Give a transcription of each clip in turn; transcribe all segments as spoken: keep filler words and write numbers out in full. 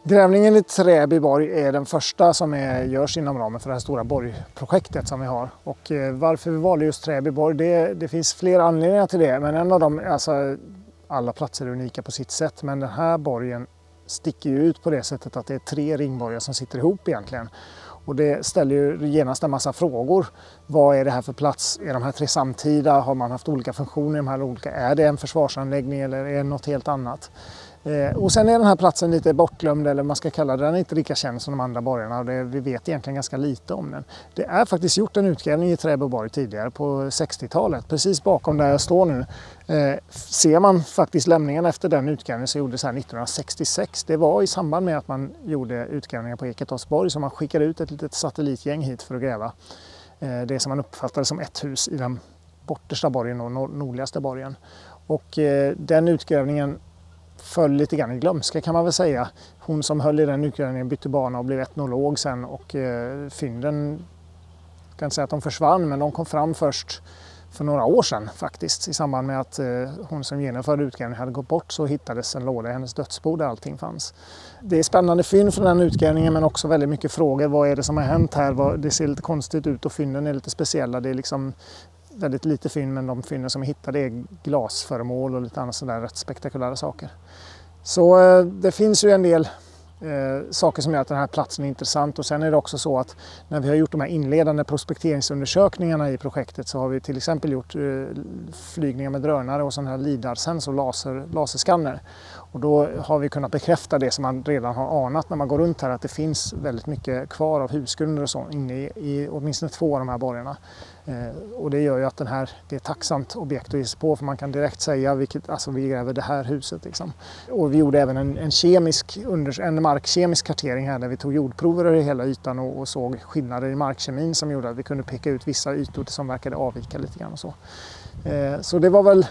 Grävningen i Träby borg är den första som är, görs inom ramen för det här stora borgprojektet som vi har. Och eh, varför vi valde just Träby borg, det, det finns flera anledningar till det. Men en av dem, alltså alla platser är unika på sitt sätt, men den här borgen sticker ju ut på det sättet att det är tre ringborgar som sitter ihop egentligen. Och det ställer ju genast en massa frågor. Vad är det här för plats? Är de här tre samtida? Har man haft olika funktioner i de här olika? Är det en försvarsanläggning eller är det något helt annat? Eh, och sen är den här platsen lite bortglömd, eller man ska kalla det, den är inte lika känd som de andra borgarna, och det, vi vet egentligen ganska lite om den. Det är faktiskt gjort en utgrävning i Träby borg tidigare på sextiotalet, precis bakom där jag står nu. Eh, ser man faktiskt lämningen efter den utgrävningen så gjordes här nittonhundrasextiosex. Det var i samband med att man gjorde utgrävningar på Eketorpsborg som man skickade ut ett litet satellitgäng hit för att gräva. Eh, det som man uppfattade som ett hus i den bortersta borgen och nordligaste borgen. Och eh, den utgrävningen föll lite grann i glömska kan man väl säga. Hon som höll i den utgrävningen bytte bana och blev etnolog sen, och eh, fynden, kan inte säga att de försvann, men de kom fram först för några år sedan faktiskt. I samband med att eh, hon som genomförde utgrävningen hade gått bort så hittades en låda i hennes dödsbo där allting fanns. Det är spännande fynd från den utgrävningen, men också väldigt mycket frågor. Vad är det som har hänt här? Det ser lite konstigt ut och fynden är lite speciella. Det är liksom väldigt lite fynd, men de fynden som vi hittade är glasföremål och lite annat sådär rätt spektakulära saker. Så eh, det finns ju en del eh, saker som gör att den här platsen är intressant, och sen är det också så att när vi har gjort de här inledande prospekteringsundersökningarna i projektet så har vi till exempel gjort eh, flygningar med drönare och sådana här lidarsens och laser, laserskanner. Och då har vi kunnat bekräfta det som man redan har anat när man går runt här, att det finns väldigt mycket kvar av husgrunder och så inne i, i åtminstone två av de här borgarna. Eh, och det gör ju att den här, det är ett tacksamt objekt att ge sig på, för man kan direkt säga vilket, alltså vi gräver det här huset liksom. Och vi gjorde även en, en kemisk, under, en markkemisk kartering här där vi tog jordprover över hela ytan och, och såg skillnader i markkemin som gjorde att vi kunde peka ut vissa ytor som verkade avvika lite grann och så. Eh, så det var väl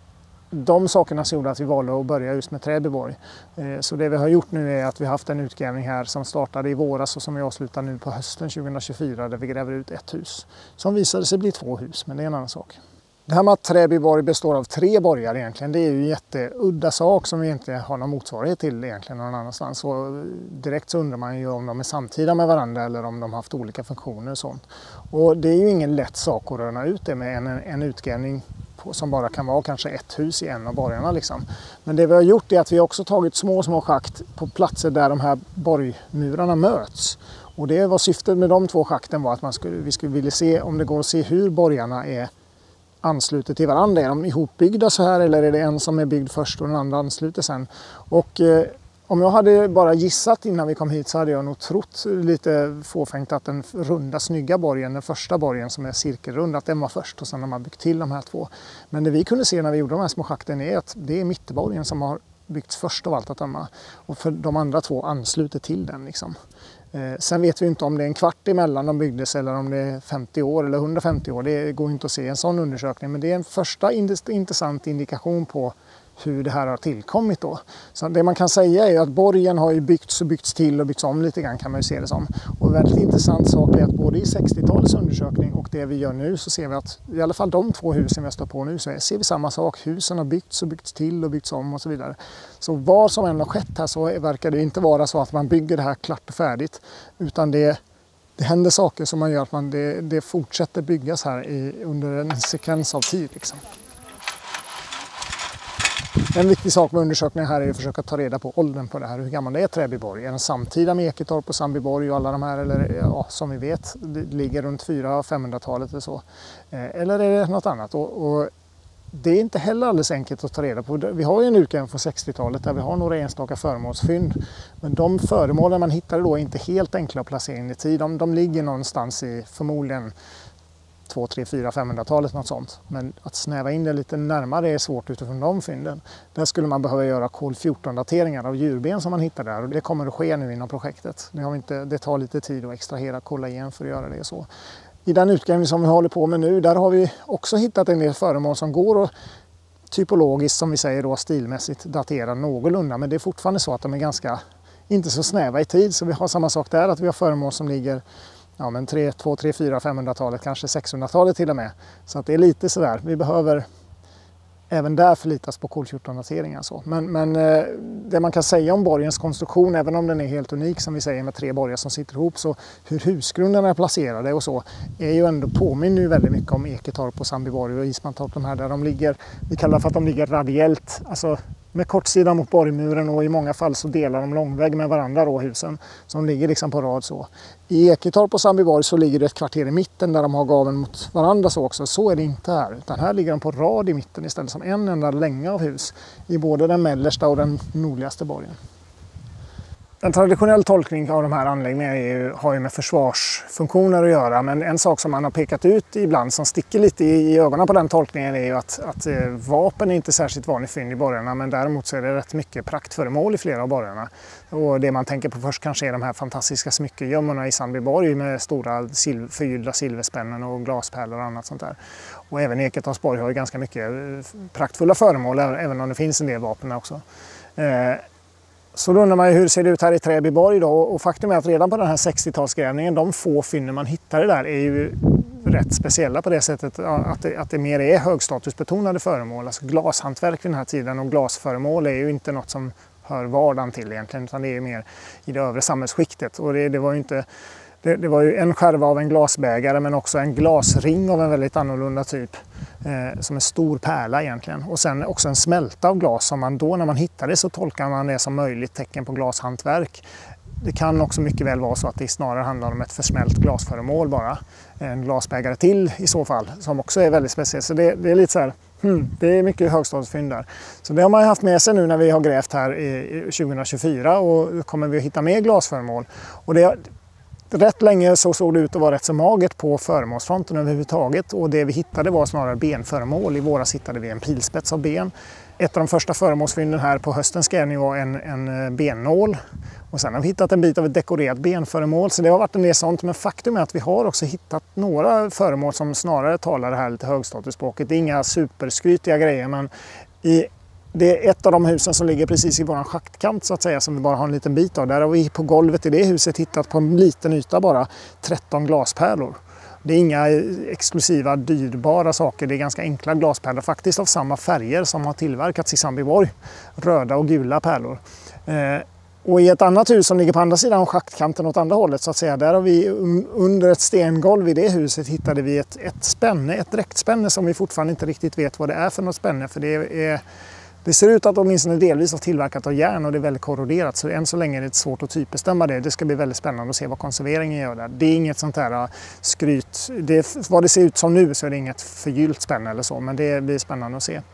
de sakerna som gjorde att vi valde att börja just med Träby borg. Så det vi har gjort nu är att vi har haft en utgrävning här som startade i våras och som vi avslutar nu på hösten tjugohundratjugofyra, där vi gräver ut ett hus. Som visade sig bli två hus, men det är en annan sak. Det här med att Träby borg består av tre borgar egentligen, det är ju en jätteudda sak som vi inte har någon motsvarighet till egentligen någon annanstans. Så direkt så undrar man ju om de är samtida med varandra eller om de har haft olika funktioner och sånt. Och det är ju ingen lätt sak att röna ut det med en, en utgrävning som bara kan vara kanske ett hus i en av borgarna liksom. Men det vi har gjort är att vi också tagit små små schakt på platser där de här borgmurarna möts. Och det var syftet med de två schakten var att man skulle, vi skulle vilja se om det går att se hur borgarna är anslutet till varandra. Är de ihopbyggda så här, eller är det en som är byggd först och den andra ansluter sen? Och eh, om jag hade bara gissat innan vi kom hit så hade jag nog trott lite fåfängt att den runda snygga borgen, den första borgen som är cirkelrund, att den var först och sen har man byggt till de här två. Men det vi kunde se när vi gjorde de här små schakten är att det är mitteborgen som har byggts först av allt att döma. Och för de andra två ansluter till den liksom. Eh, sen vet vi inte om det är en kvart emellan de byggdes eller om det är femtio år eller hundrafemtio år. Det går inte att se en sån undersökning, men det är en första intressant indikation på hur det här har tillkommit då. Så det man kan säga är att borgen har ju byggts och byggts till och byggts om lite grann, kan man ju se det som. Och en väldigt intressant sak är att både i sextiotalets undersökning och det vi gör nu så ser vi att i alla fall de två husen vi står på nu så ser vi samma sak. Husen har byggts och byggts till och byggts om och så vidare. Så vad som än har skett här så verkar det inte vara så att man bygger det här klart och färdigt, utan det Det händer saker som man gör att man, det, det fortsätter byggas här i, under en sekvens av tid liksom. En viktig sak med undersökningen här är att försöka ta reda på åldern på det här. Hur gammal det är Träby borg? Är den samtida med Eketorp och Sandbyborg och alla de här? Eller ja, som vi vet, det ligger runt fyra hundra- och femhundratalet eller så. Eller är det något annat? Och, och det är inte heller alldeles enkelt att ta reda på. Vi har ju en utgrävning från sextiotalet där vi har några enstaka föremålsfynd. Men de föremålen man hittar då är inte helt enkla att placera in i tid. De, de ligger någonstans i förmodligen två, tre, fyra, femhundratalet något sånt. Men att snäva in det lite närmare är svårt utifrån de fynden. Där skulle man behöva göra kol fjorton-dateringar av djurben som man hittar där. Och det kommer att ske nu inom projektet. Det, har vi inte, det tar lite tid att extrahera kollagen för att göra det så. I den utgrävning som vi håller på med nu, där har vi också hittat en del föremål som går att typologiskt, som vi säger då, stilmässigt datera någorlunda. Men det är fortfarande så att de är ganska, inte så snäva i tid. Så vi har samma sak där, att vi har föremål som ligger ja, men tre, två, tre, fyra, femhundratalet, kanske sexhundratalet till och med. Så att det är lite sådär, vi behöver även där förlitas på kolfjortonddatering. Alltså. Men, men eh, det man kan säga om borgens konstruktion, även om den är helt unik som vi säger med tre borgar som sitter ihop, så hur husgrunderna är placerade och så är ju ändå påminner ju väldigt mycket om Eketorp och Sandbyborg och Ismantorp, de här där de ligger, vi kallar för att de ligger radiellt, alltså med kortsidan mot borgmuren, och i många fall så delar de långvägg med varandra då, husen som ligger liksom på rad så. I Eketorp och Sandbyborg så ligger det ett kvarter i mitten där de har gaven mot varandra så också. Så är det inte här, utan här ligger de på rad i mitten istället som en enda länga av hus i både den mellersta och den nordligaste borgen. En traditionell tolkning av de här anläggningarna är ju, har ju med försvarsfunktioner att göra, men en sak som man har pekat ut ibland som sticker lite i, i ögonen på den tolkningen är ju att, att eh, vapen är inte särskilt vanligt fynd i borgarna, men däremot så är det rätt mycket praktföremål i flera av borgarna. Och det man tänker på först kanske är de här fantastiska smyckegömmorna i Sandbyborg med stora sil förgyllda silverspännen och glaspärlor och annat sånt där. Och även Eketorpsborg har ju ganska mycket praktfulla föremål, även om det finns en del vapen också. Eh, Så då undrar man ju hur det ser ut här i Träbyborg då, och faktum är att redan på den här sextiotalsgrävningen, de få fynden man hittade där är ju rätt speciella på det sättet att det, att det mer är högstatusbetonade föremål, alltså glashantverk vid den här tiden, och glasföremål är ju inte något som hör vardagen till egentligen, utan det är mer i det övre samhällsskiktet. Och det, det var ju inte Det, det var ju en skärva av en glasbägare, men också en glasring av en väldigt annorlunda typ. Eh, som en stor pärla egentligen. Och sen också en smälta av glas som man då när man hittade så tolkar man det som möjligt tecken på glashantverk. Det kan också mycket väl vara så att det snarare handlar om ett försmält glasföremål bara. En glasbägare till i så fall, som också är väldigt speciellt. Så det, det är lite så här, hmm, det är mycket högstatusfynd där. Så det har man haft med sig nu när vi har grävt här i tjugohundratjugofyra, och kommer vi att hitta mer glasföremål. Och det Rätt länge så såg det ut att vara rätt så magert på föremålsfronten överhuvudtaget, och det vi hittade var snarare benföremål. I våras hittade vi en pilspets av ben. Ett av de första föremålsfynden här på höstens grävning var en, en bennål, och sen har vi hittat en bit av ett dekorerat benföremål, så det har varit en del sånt. Men faktum är att vi har också hittat några föremål som snarare talar det här lite högstatusspråket. Det är inga superskrytiga grejer, men i det är ett av de husen som ligger precis i våran schaktkant så att säga, som vi bara har en liten bit av. Där har vi på golvet i det huset hittat på en liten yta bara tretton glaspärlor. Det är inga exklusiva dyrbara saker, det är ganska enkla glaspärlor, faktiskt av samma färger som har tillverkats i Sandbyborg. Röda och gula pärlor. Eh, och i ett annat hus som ligger på andra sidan schaktkanten åt andra hållet så att säga, där har vi under ett stengolv i det huset hittade vi ett, ett spänne, ett dräktspänne som vi fortfarande inte riktigt vet vad det är för något spänne, för det är Det ser ut att åtminstone delvis har tillverkat av järn, och det är väldigt korroderat, så än så länge är det svårt att typbestämma det. Det ska bli väldigt spännande att se vad konserveringen gör där. Det är inget sånt här skryt. Det, vad det ser ut som nu så är det inget förgyllt spänne eller så, men det blir spännande att se.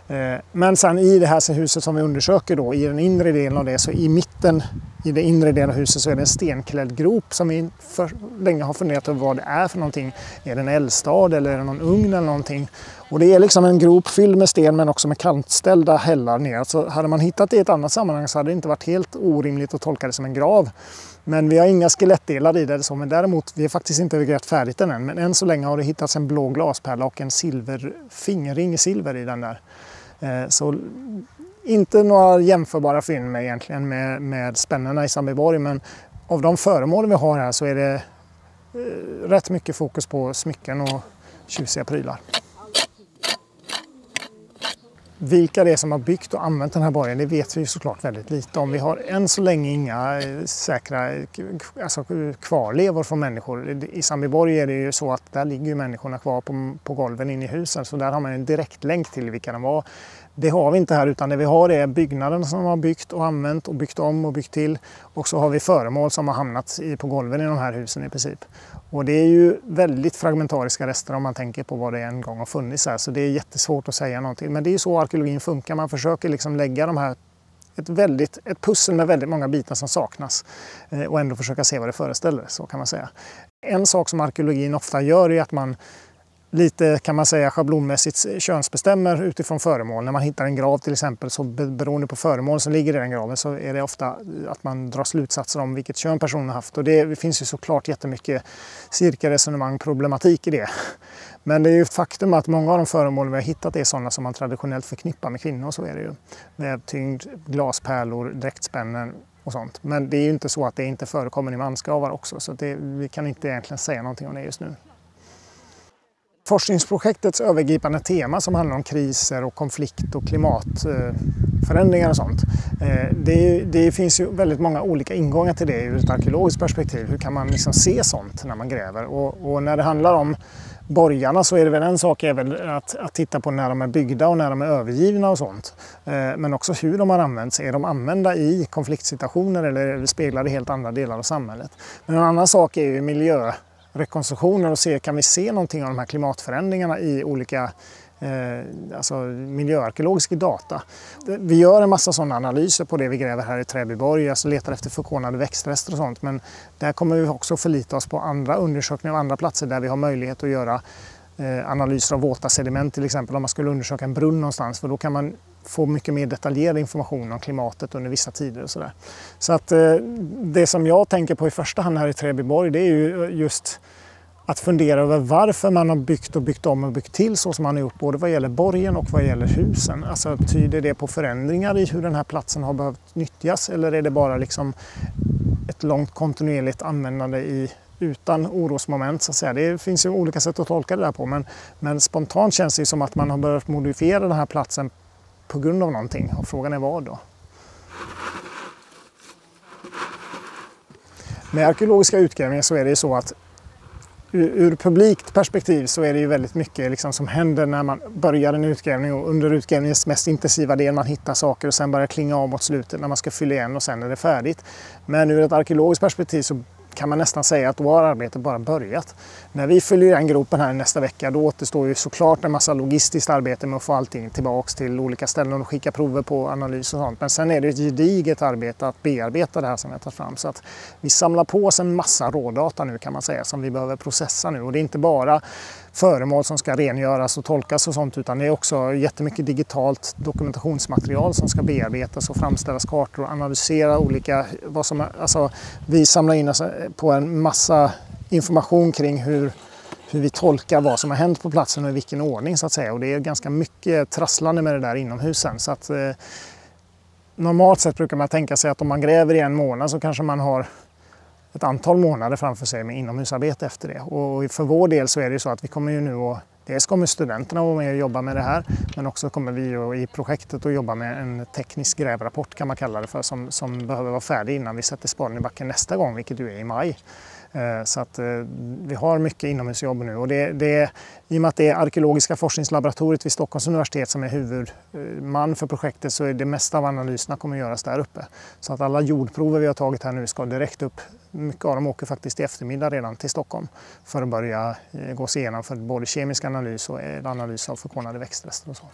Men sen i det här huset som vi undersöker då, i den inre delen av det, så i mitten i det inre delen av huset så är det en stenklädd grop som vi för länge har funderat över vad det är för någonting. Är det en eldstad eller är det någon ugn eller någonting? Och det är liksom en grop fylld med sten men också med kantställda hällar ner. Så hade man hittat det i ett annat sammanhang så hade det inte varit helt orimligt att tolka det som en grav. Men vi har inga skelettdelar i det eller så, men däremot vi är faktiskt inte grävt färdigt den än. Men än så länge har det hittats en blå glaspärla och en silver, fingerring i silver i den där. Så inte några jämförbara fynd med, egentligen med, med spännena i Sandbyborg, men av de föremål vi har här så är det eh, rätt mycket fokus på smycken och tjusiga prylar. Vilka det är som har byggt och använt den här borgen, det vet vi såklart väldigt lite om. Vi har än så länge inga säkra alltså, kvarlevor från människor. I Sandbyborg är det ju så att där ligger ju människorna kvar på, på golven inne i husen, så där har man en direkt länk till vilka de var. Det har vi inte här, utan det vi har är byggnaden som har byggt och använt och byggt om och byggt till. Och så har vi föremål som har hamnat i, på golven i de här husen i princip. Och det är ju väldigt fragmentariska rester om man tänker på vad det en gång har funnits här. Så det är jättesvårt att säga någonting. Men det är ju så arkeologin funkar. Man försöker liksom lägga de här, ett, väldigt, ett pussel med väldigt många bitar som saknas. Eh, och ändå försöka se vad det föreställer, så kan man säga. En sak som arkeologin ofta gör är att man lite kan man säga schablonmässigt könsbestämmer utifrån föremål. När man hittar en grav till exempel, så beroende på föremål som ligger i den graven, så är det ofta att man drar slutsatser om vilket kön personen har haft. Och det finns ju såklart jättemycket cirkelresonemang, problematik i det. Men det är ju ett faktum att många av de föremål vi har hittat är sådana som man traditionellt förknippar med kvinnor, så är det ju. Vävtyngd, glaspärlor, dräktspännen och sånt. Men det är ju inte så att det inte förekommer i mansgravar också, så det, vi kan inte egentligen säga någonting om det just nu. Forskningsprojektets övergripande tema som handlar om kriser och konflikt och klimatförändringar och sånt. Det, det finns ju väldigt många olika ingångar till det ur ett arkeologiskt perspektiv. Hur kan man liksom se sånt när man gräver? Och, och när det handlar om borgarna så är det väl en sak är väl att, att titta på när de är byggda och när de är övergivna och sånt. Men också hur de har använts. Är de använda i konfliktsituationer eller speglar det helt andra delar av samhället? Men en annan sak är ju miljö. Rekonstruktioner och se, kan vi se någonting av de här klimatförändringarna i olika eh, alltså miljöarkeologiska data. Vi gör en massa sådana analyser på det vi gräver här i Träbyborg, alltså letar efter förkornade växtrester och sånt, men där kommer vi också förlita oss på andra undersökningar av andra platser där vi har möjlighet att göra eh, analyser av våta sediment till exempel om man skulle undersöka en brunn någonstans, för då kan man få mycket mer detaljerad information om klimatet under vissa tider och sådär. Så att eh, det som jag tänker på i första hand här i Träbyborg, det är ju just att fundera över varför man har byggt och byggt om och byggt till så som man har gjort, både vad gäller borgen och vad gäller husen. Alltså tyder det på förändringar i hur den här platsen har behövt nyttjas, eller är det bara liksom ett långt kontinuerligt användande i utan orosmoment så att säga. Det finns ju olika sätt att tolka det där på, men, men spontant känns det som att man har börjat modifiera den här platsen på grund av någonting, och frågan är vad då? Med arkeologiska utgrävningar så är det ju så att ur, ur publikt perspektiv så är det ju väldigt mycket liksom som händer när man börjar en utgrävning, och under utgrävningens mest intensiva del man hittar saker och sen börjar klinga av mot slutet när man ska fylla igen och sen är det färdigt. Men ur ett arkeologiskt perspektiv så kan man nästan säga att då har arbetet bara börjat. När vi fyller den gropen här nästa vecka, då återstår ju såklart en massa logistiskt arbete med att få allting tillbaks till olika ställen och skicka prover på analys och sånt. Men sen är det ett gediget arbete att bearbeta det här som vi har tagit fram. Så att vi samlar på oss en massa rådata nu kan man säga som vi behöver processa nu. Och det är inte bara föremål som ska rengöras och tolkas och sånt, utan det är också jättemycket digitalt dokumentationsmaterial som ska bearbetas och framställas kartor och analysera olika, vad som, alltså vi samlar in oss på en massa information kring hur, hur vi tolkar vad som har hänt på platsen och i vilken ordning så att säga, och det är ganska mycket trasslande med det där inomhusen. Så att eh, normalt sett brukar man tänka sig att om man gräver i en månad så kanske man har ett antal månader framför sig med inomhusarbete efter det. Och för vår del så är det så att vi kommer ju nu att, dels kommer studenterna vara med och jobba med det här, men också kommer vi ju i projektet att jobba med en teknisk grävrapport kan man kalla det för, som, som behöver vara färdig innan vi sätter spaden i backen nästa gång, vilket ju är i maj. Så att vi har mycket inomhusjobb nu, och det, det, i och med att det är arkeologiska forskningslaboratoriet vid Stockholms universitet som är huvudman för projektet, så är det mesta av analyserna kommer att göras där uppe. Så att alla jordprover vi har tagit här nu ska direkt upp. Mycket av dem åker faktiskt i eftermiddag redan till Stockholm för att börja gå sig igenom för både kemisk analys och analys av förkornade växtrester och så.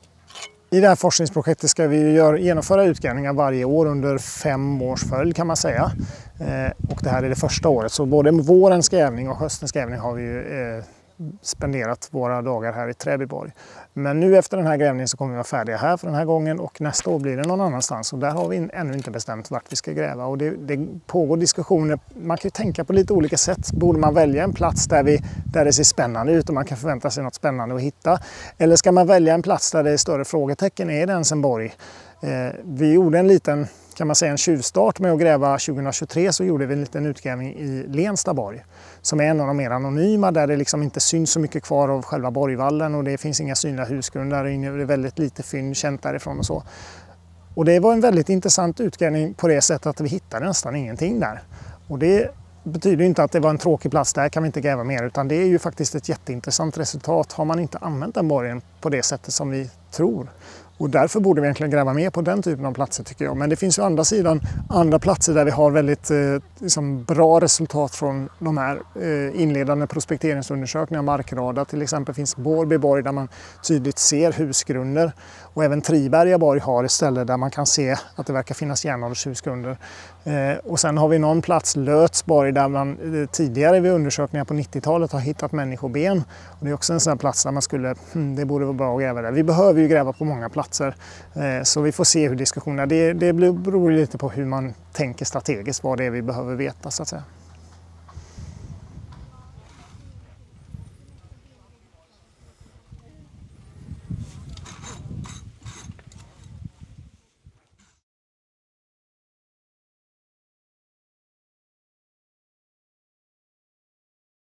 I det här forskningsprojektet ska vi gör, genomföra utgrävningar varje år under fem års följd kan man säga. Eh, och det här är det första året, så både vårens grävning och höstens grävning har vi ju, eh, spenderat våra dagar här i Träbyborg. Men nu efter den här grävningen så kommer vi vara färdiga här för den här gången, och nästa år blir det någon annanstans, och där har vi ännu inte bestämt vart vi ska gräva. Och det, det pågår diskussioner, man kan ju tänka på lite olika sätt. Borde man välja en plats där, vi, där det ser spännande ut och man kan förvänta sig något spännande att hitta? Eller ska man välja en plats där det är större frågetecken? Är det ens en borg? Eh, vi gjorde en liten, kan man säga, en tjuvstart med att gräva tjugohundratjugotre, så gjorde vi en liten utgrävning i Lenstaborg som är en av de mer anonyma, där det liksom inte syns så mycket kvar av själva borgvallen och det finns inga synliga husgrunder där inne, det är väldigt lite fynd känt därifrån och så. Och det var en väldigt intressant utgrävning på det sättet att vi hittade nästan ingenting där. Och det betyder inte att det var en tråkig plats, där kan vi inte gräva mer, utan det är ju faktiskt ett jätteintressant resultat. Har man inte använt den borgen på det sättet som vi tror. Och därför borde vi egentligen gräva mer på den typen av platser tycker jag. Men det finns ju å andra sidan andra platser där vi har väldigt eh, liksom bra resultat från de här eh, inledande prospekteringsundersökningarna. Markrada till exempel finns Borbyborg där man tydligt ser husgrunder. Och även Tribergaborg har ett ställe där man kan se att det verkar finnas järnåldershusgrunder. Eh, och sen har vi någon plats, Lötsborg, där man eh, tidigare vid undersökningar på nittiotalet har hittat människoben. Och det är också en sån här plats där man skulle, hmm, det borde vara bra att gräva där. Vi behöver ju gräva på många platser. Eh, så vi får se hur diskussionerna, det, det beror lite på hur man tänker strategiskt, vad det är vi behöver veta så att säga.